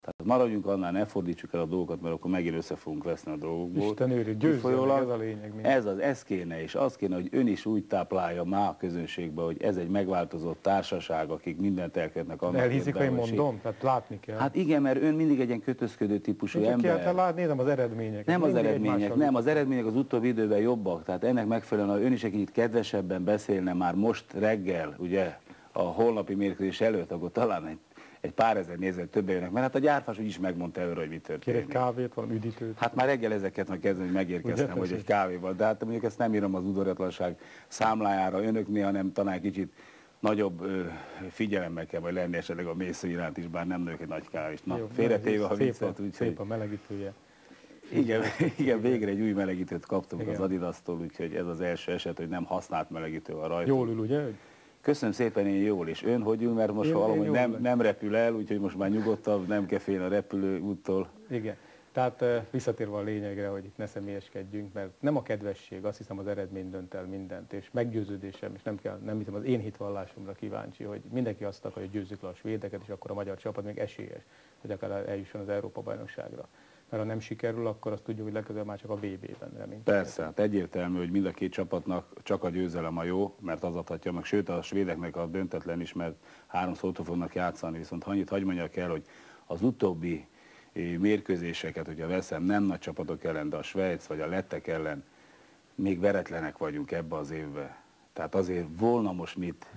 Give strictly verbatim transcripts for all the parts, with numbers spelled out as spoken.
Tehát maradjunk annál, ne fordítsuk el a dolgokat, mert akkor megint össze fogunk veszni a dolgokból. Isten őri, győzzenek, ez a lényeg. Minden. Ez az, ez kéne, és az kéne, hogy ön is úgy táplálja már a közönségbe, hogy ez egy megváltozott társaság, akik mindent elkövetnek annak. Elhiszik, hogy mondom? Tehát látni kell. Hát igen, mert ön mindig egy ilyen kötözködő típusú Én ember. Csak látni, nem az eredmények. Nem az eredmények, nem, az eredmények az utóbbi időben jobbak. Tehát ennek megfelelően, ha ön is egy kicsit kedvesebben beszélne már most reggel, ugye, a holnapi mérkőzés előtt, akkor talán egy egy pár ezer nézőt többen jönnek, mert hát a gyárfás úgyis megmondta előre, hogy mi történik. Kér egy kávét, valami üdítőt? Hát már reggel ezeket meg kezdeni, hogy megérkeztem, hogy egy kávéval, de hát mondjuk ezt nem írom az udvariatlanság számlájára önöknél, hanem talán kicsit nagyobb ö, figyelemmel kell majd lenni esetleg a mésző iránt is, bár nem nők egy nagy kávést. Na, félretéve a viccet, úgyhogy... Szép a melegítője. Igen, igen, végre egy új melegítőt kaptunk igen. az Adidas-tól, úgyhogy ez az első eset, hogy nem használt melegítő a rajta. Jól ül, ugye? Köszönöm szépen, én jól, és ön hogy ül, mert most én, valahogy én nem, nem repül el, úgyhogy most már nyugodtabb, nem kell félni a repülő úttól. Igen, tehát visszatérve a lényegre, hogy itt ne személyeskedjünk, mert nem a kedvesség, azt hiszem az eredmény dönt el mindent, és meggyőződésem, és nem kell, nem hiszem az én hitvallásomra kíváncsi, hogy mindenki azt akarja, hogy győzzük le a svédeket, és akkor a magyar csapat még esélyes, hogy akár eljusson az Európa-bajnokságra. Mert ha nem sikerül, akkor azt tudjuk, hogy legközelebb már csak a vé bében reménykedik. Persze, hát egyértelmű, hogy mind a két csapatnak csak a győzelem a jó, mert az adhatja meg, sőt a svédeknek a döntetlen is, mert háromszor fognak játszani, viszont annyit hagy mondjak el, hogy az utóbbi mérkőzéseket, hogyha veszem, nem nagy csapatok ellen, de a Svájc vagy a lettek ellen, még veretlenek vagyunk ebbe az évbe. Tehát azért volna most mit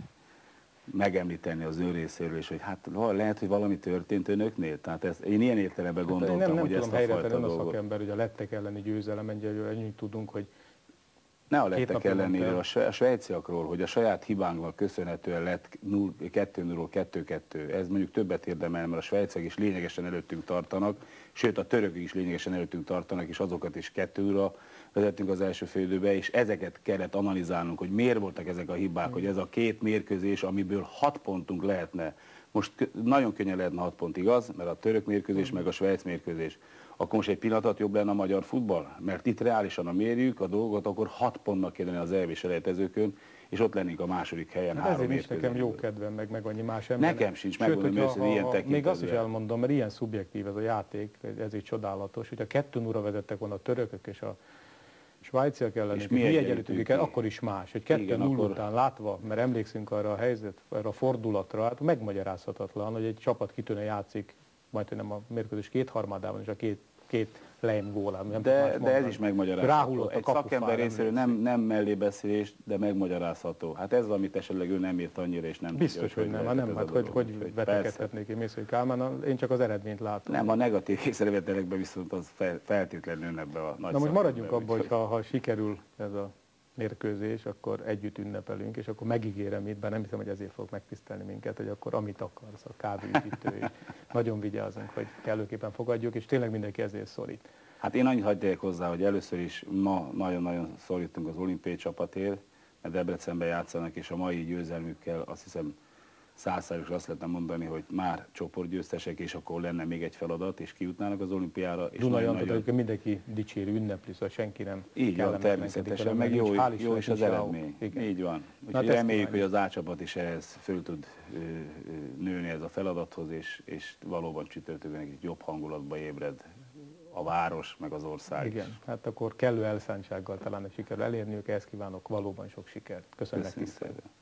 megemlíteni az ön részéről, és hogy hát lehet, hogy valami történt önöknél. Tehát ezt, én ilyen értelemben gondoltam, hát, nem, hogy nem ezt a fajta dolgot... Nem tudom, helyre a szakember, hogy a lettek elleni győzelem, ennyit tudunk, hogy ne a lettek ellenére, a svájciakról, hogy a saját hibánknak köszönhetően lett kettő nullról kettő kettő. Ez mondjuk többet érdemel, mert a svájciak is lényegesen előttünk tartanak, sőt a törökök is lényegesen előttünk tartanak, és azokat is kettő nullra vezettünk az első félidőbe, és ezeket kellett analizálnunk, hogy miért voltak ezek a hibák, mm. hogy ez a két mérkőzés, amiből hat pontunk lehetne. Most nagyon könnyen lehetne hat pont, igaz, mert a török mérkőzés, mm. meg a Svájc mérkőzés. Akkor most egy pillanatot jobb lenne a magyar futball? Mert itt reálisan, a mérjük a dolgot, akkor hat pontnak kellene az é bé selejtezőkön, és ott lennénk a második helyen hát három ezért is nekem jó kedvem, meg, meg annyi más ember. Nekem sincs, megmondom őszintén ilyen tekintetben. Még azt is elmondom, mert ilyen szubjektív ez a játék, ezért csodálatos, hogyha kettő nullra vezettek volna a törökök és a svájciak ellen, mi egyenlítünk el, akkor is más, hogy kettő null akkor... után látva, mert emlékszünk arra a helyzet, arra a fordulatra, hát megmagyarázhatatlan, hogy egy csapat kitűnő játszik, majd nem a mérkőzés kétharmadában, és a két, két lejm gólán. De, de ez is megmagyarázható. Egy szakember részéről nem, nem mellébeszélés, de megmagyarázható. Hát ez, amit esetleg ő nem írt annyira, és nem biztos, tudja, hogy, hogy nem, nem, hát hogy, hogy, hogy vetekedhetnék én Mészői Kálmán, én csak az eredményt látom. Nem, a negatív észrevételekben viszont az feltétlenül ebbe a nagy. Na most maradjunk abban, hogy ha, ha sikerül ez a mérkőzés, akkor együtt ünnepelünk, és akkor megígérem itt, bár nem hiszem, hogy ezért fog megtisztelni minket, hogy akkor amit akarsz, a kávéüdítő, és nagyon vigyázunk, hogy kellőképpen fogadjuk, és tényleg mindenki ezért szorít. Hát én annyit hagyják hozzá, hogy először is ma nagyon-nagyon szorítunk az olimpiai csapatért, mert Debrecenben játszanak, és a mai győzelmükkel azt hiszem száz százalékos azt lehetne mondani, hogy már csoportgyőztesek, és akkor lenne még egy feladat, és kijutnának az olimpiára. És Dunai Antal, nagyon... hogy mindenki dicséri, ünnepli, szóval senki nem. Így van, természetesen, meg jó, jó is az eredmény. Így van. Úgyhogy reméljük, hogy az A csapat is ehhez föl tud nőni ez a feladathoz, és, és valóban csütörtökön egy jobb hangulatba ébred a város, meg az ország. Igen, is. Hát akkor kellő elszántsággal talán sikerül elérniük, ehhez kívánok valóban sok sikert. Köszönöm, Köszönöm.